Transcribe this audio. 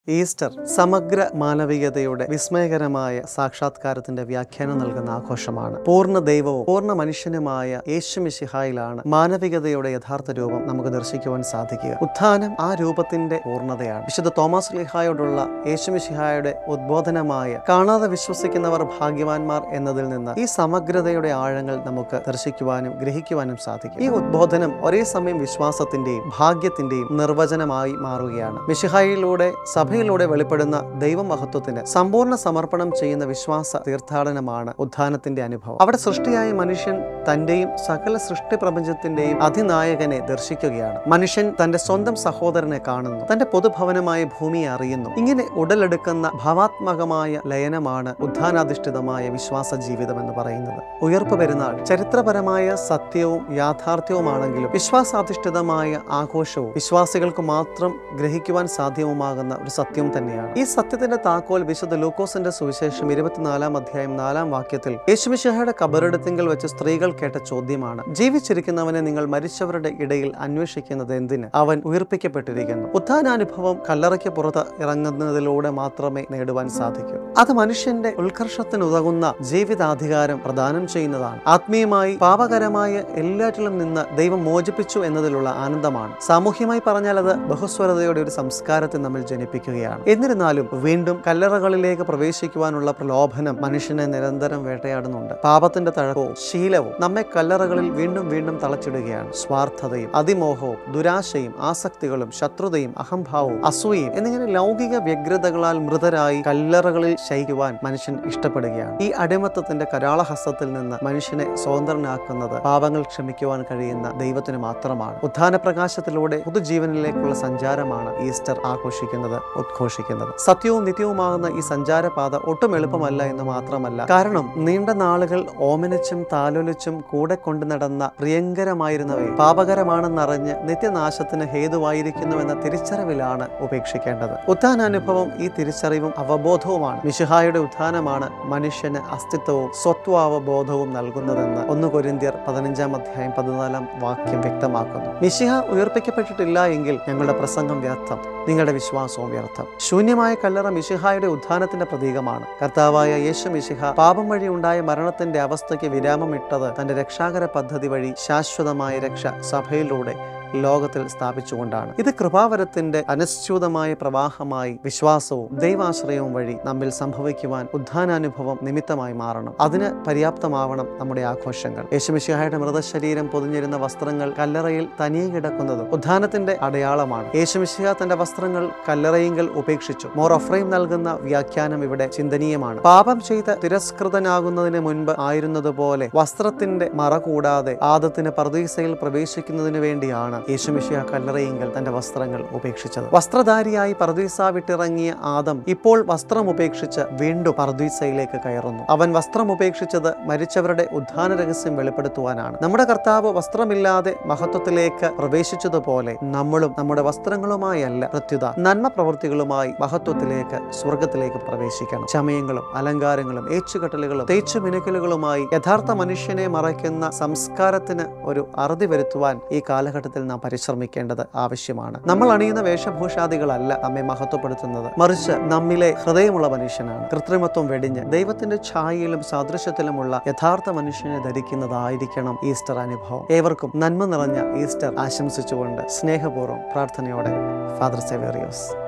Easter സമഗ്ര മാനവികതയുടെ വിസ്മയകരമായ സാക്ഷാത്കാരത്തിന്റെ വ്യാഖ്യാനം നൽകുന്ന ആഘോഷമാണ്. പൂർണ്ണ ദൈവവും പൂർണ്ണ മനുഷ്യനുമായ യേശുമിശിഹായിലാണ് മാനവികതയുടെ യഥാർത്ഥ രൂപം നമുക്ക് ദർശിക്കുവാൻ സാധിക്കുക. ഉത്ഥാനം ആ രൂപത്തിന്റെ പൂർണ്ണതയാണ്. വിശുദ്ധ തോമസ് ശ്ലീഹായോടുള്ള യേശുമിശിഹായുടെ ഉദ്ബോധനമായ കാണാതെ വിശ്വസിക്കുന്നവർ ഭാഗ്യവാന്മാർ എന്നതിൽ നിന്ന് ഈ സമഗ്രതയുടെ ആഴങ്ങൾ നമുക്ക് ദർശിക്കുവാനും ഗ്രഹിക്കുവാനും സാധിക്കും. ഈ ഉദ്ബോധനം ഒരേ സമയം വിശ്വാസത്തിന്റെയും ഭാഗ്യത്തിന്റെയും നിർവചനമായി മാറുകയാണ്. മിശിഹായിലൂടെ സഭയിലൂടെ വെളിപ്പെടുന്ന ദൈവമഹത്വത്തിന് സമ്പൂർണ്ണ സമർപ്പണം ചെയ്യുന്ന വിശ്വാസ തീർത്ഥാടനമാണ് ഉത്ഥാനത്തിന്റെ അനുഭവം. അവിടെ സൃഷ്ടിയായ മനുഷ്യൻ തന്റെയും സകല സൃഷ്ടി പ്രപഞ്ചത്തിന്റെയും അധിനായകനെ ദർശിക്കുകയാണ്. മനുഷ്യൻ തന്റെ സ്വന്തം സഹോദരനെ കാണുന്നു, തന്റെ പൊതുഭവനമായ ഭൂമിയെ അറിയുന്നു. ഇങ്ങനെ ഉടലെടുക്കുന്ന ഭാവാത്മകമായ ലയനമാണ് ഉത്ഥാനാധിഷ്ഠിതമായ വിശ്വാസ ജീവിതം എന്ന് പറയുന്നത്. ഉയർപ്പ് പെരുന്നാൾ ചരിത്രപരമായ സത്യവും യാഥാർത്ഥ്യവുമാണെങ്കിലും വിശ്വാസാധിഷ്ഠിതമായ ആഘോഷവും വിശ്വാസികൾക്ക് മാത്രം ഗ്രഹിക്കുവാൻ സാധ്യവുമാകുന്ന ഒരു സത്യം തന്നെയാണ്. ഈ സത്യത്തിന്റെ താക്കോൽ വിശുദ്ധ ലൂക്കോസിന്റെ സുവിശേഷം 24 അധ്യായം 4 വാക്യത്തിൽ യേശുമിശിഹായുടെ കബറിടത്തിങ്കൽ വെച്ച് സ്ത്രീകൾ കേട്ട ചോദ്യമാണ്: ജീവിച്ചിരിക്കുന്നവനെ നിങ്ങൾ മരിച്ചവരുടെ ഇടയിൽ അന്വേഷിക്കുന്നത് എന്തിന്? അവൻ ഉയർപ്പിക്കപ്പെട്ടിരിക്കുന്നു. ഉത്ഥാനാനുഭവം കല്ലറയ്ക്ക് പുറത്ത് ഇറങ്ങുന്നതിലൂടെ മാത്രമേ നേടുവാൻ സാധിക്കൂ. അത് മനുഷ്യന്റെ ഉത്കർഷത്തിനുതകുന്ന ജീവിതാധികാരം പ്രദാനം ചെയ്യുന്നതാണ്. ആത്മീയമായി പാപകരമായ എല്ലാറ്റിലും നിന്ന് ദൈവം മോചിപ്പിച്ചു എന്നതിലുള്ള ആനന്ദമാണ്. സാമൂഹ്യമായി പറഞ്ഞാൽ അത് ബഹുസ്വരതയുടെ ഒരു സംസ്കാരത്തെ നമ്മൾ ജനിപ്പിക്കുകയാണ്. എന്നിരുന്നാലും വീണ്ടും കല്ലറകളിലേക്ക് പ്രവേശിക്കുവാനുള്ള പ്രലോഭനം മനുഷ്യനെ നിരന്തരം വേട്ടയാടുന്നുണ്ട്. പാപത്തിന്റെ തഴക്കവും ശീലവും നമ്മെ കല്ലറകളിൽ വീണ്ടും വീണ്ടും തളച്ചിടുകയാണ്. സ്വാർത്ഥതയും അതിമോഹവും ദുരാശയും ആസക്തികളും ശത്രുതയും അഹംഭാവവും അസൂയയും എന്നിങ്ങനെ ലൗകിക വ്യഗ്രതകളാൽ മൃതരായി കല്ലറകളിൽ ശയിക്കുവാൻ മനുഷ്യൻ ഇഷ്ടപ്പെടുകയാണ്. ഈ അടിമത്തത്തിന്റെ കരാളഹസ്തത്തിൽ നിന്ന് മനുഷ്യനെ സ്വതന്ത്രനാക്കുന്നത് പാപങ്ങൾ ക്ഷമിക്കുവാൻ കഴിയുന്ന ദൈവത്തിന് മാത്രമാണ്. ഉത്ഥാന പ്രകാശത്തിലൂടെ പുതുജീവനിലേക്കുള്ള സഞ്ചാരമാണ് ഈസ്റ്റർ ആഘോഷിക്കുന്നത്, ഉദ്ഘോഷിക്കുന്നത്. സത്യവും നിത്യവുമാകുന്ന ഈ സഞ്ചാരപാത ഒട്ടും എളുപ്പമല്ല എന്ന് മാത്രമല്ല, കാരണം നീണ്ട നാളുകൾ ഓമനിച്ചും താലോലിച്ചും കൂടെ കൊണ്ടു നടന്ന പ്രിയങ്കരമായിരുന്നവയെ പാപകരമാണെന്നറിഞ്ഞ് നിത്യനാശത്തിന് ഹേതുവായിരിക്കുന്നുവെന്ന തിരിച്ചറിവിലാണ് ഉപേക്ഷിക്കേണ്ടത്. ഉത്ഥാനാനുഭവം ഈ തിരിച്ചറിവും അവബോധവുമാണ്. മിശിഹായുടെ ഉത്ഥാനമാണ് മനുഷ്യന് അസ്തിത്വവും സ്വത്വാവബോധവും നൽകുന്നതെന്ന് 1 കൊരിന്ത്യർ 15 അധ്യായം 14 വാക്യം വ്യക്തമാക്കുന്നു. മിശിഹ ഉയർപ്പിക്കപ്പെട്ടിട്ടില്ല എങ്കിൽ ഞങ്ങളുടെ പ്രസംഗം വ്യർത്ഥം, നിങ്ങളുടെ വിശ്വാസവും വ്യർത്ഥം. ശൂന്യമായ കല്ലറ മിശിഹായുടെ ഉത്ഥാനത്തിന്റെ പ്രതീകമാണ്. കർത്താവായ യേശു മിശിഹ പാപം വഴി ഉണ്ടായ മരണത്തിന്റെ അവസ്ഥയ്ക്ക് വിരാമമിട്ടത് തന്റെ രക്ഷാകര പദ്ധതി വഴി ശാശ്വതമായ രക്ഷ സഭയിലൂടെ ലോകത്തിൽ സ്ഥാപിച്ചുകൊണ്ടാണ്. ഇത് കൃപാവരത്തിന്റെ അനശ്യൂതമായ പ്രവാഹമായി വിശ്വാസവും ദൈവാശ്രയവും വഴി നമ്മിൽ സംഭവിക്കുവാൻ ഉത്ഥാനാനുഭവം നിമിത്തമായി മാറണം. അതിന് പര്യാപ്തമാവണം നമ്മുടെ ആഘോഷങ്ങൾ. യേശുമിശിഹായുടെ മൃതശരീരം പൊതിഞ്ഞിരുന്ന വസ്ത്രങ്ങൾ കല്ലറയിൽ തനിയെ കിടക്കുന്നതും ഉത്ഥാനത്തിന്റെ അടയാളമാണ്. യേശുമിശിഹ തന്റെ വസ്ത്രങ്ങൾ കല്ലറയിങ്കൽ ഉപേക്ഷിച്ചു. മോർ എഫ്രൈം നൽകുന്ന വ്യാഖ്യാനം ഇവിടെ ചിന്തനീയമാണ്. പാപം ചെയ്ത് തിരസ്കൃതനാകുന്നതിന് മുൻപ് ആയിരുന്നതുപോലെ വസ്ത്രത്തിന്റെ മറ കൂടാതെ ആദത്തിന് പർദീസയിൽ പ്രവേശിക്കുന്നതിന് വേണ്ടിയാണ് യേശുമിശിഹ കല്ലറയിങ്കൽ തന്റെ വസ്ത്രങ്ങൾ ഉപേക്ഷിച്ചത്. വസ്ത്രധാരിയായി പർദീസ വിട്ടിറങ്ങിയ ആദം ഇപ്പോൾ വസ്ത്രം ഉപേക്ഷിച്ച് വീണ്ടും പർദീസയിലേക്ക് കയറുന്നു. അവൻ വസ്ത്രം ഉപേക്ഷിച്ചത് മരിച്ചവരുടെ ഉത്ഥാന രഹസ്യം വെളിപ്പെടുത്തുവാനാണ്. നമ്മുടെ കർത്താവ് വസ്ത്രമില്ലാതെ മഹത്വത്തിലേക്ക് പ്രവേശിച്ചതുപോലെ നമ്മളും നമ്മുടെ വസ്ത്രങ്ങളുമായല്ല, പ്രത്യുത നന്മ പ്രവൃത്തികളുമായി മഹത്വത്തിലേക്ക്, സ്വർഗത്തിലേക്ക് പ്രവേശിക്കണം. ചമയങ്ങളും അലങ്കാരങ്ങളും ഏച്ചുകെട്ടലുകളും തേച്ചുമിനുക്കലുകളുമായി യഥാർത്ഥ മനുഷ്യനെ മറയ്ക്കുന്ന സംസ്കാരത്തിന് ഒരു അറുതി വരുത്തുവാൻ ഈ കാലഘട്ടത്തിൽ നാം പരിശ്രമിക്കേണ്ടത് ആവശ്യമാണ്. നമ്മൾ അണിയുന്ന വേഷഭൂഷാദികളല്ല നമ്മെ മഹത്വപ്പെടുത്തുന്നത്, മറിച്ച് നമ്മിലെ ഹൃദയമുള്ള മനുഷ്യനാണ്. കൃത്രിമത്വം വെടിഞ്ഞ് ദൈവത്തിന്റെ ഛായയിലും സാദൃശ്യത്തിലുമുള്ള യഥാർത്ഥ മനുഷ്യനെ ധരിക്കുന്നതായിരിക്കണം ഈസ്റ്റർ അനുഭവം. ഏവർക്കും നന്മ നിറഞ്ഞ ഈസ്റ്റർ ആശംസിച്ചുകൊണ്ട് സ്നേഹപൂർവ്വം പ്രാർത്ഥനയോടെ ഫാദർ സേവേറിയോസ്.